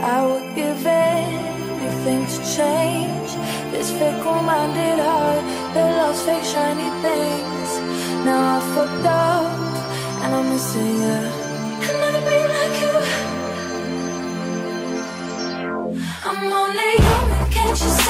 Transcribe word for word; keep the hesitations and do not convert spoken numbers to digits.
I would give anything to change this fickle-minded heart that loves fake shiny things. Now I fucked up and I'm missing you. I'll never be like you. I'm only human, can't you see?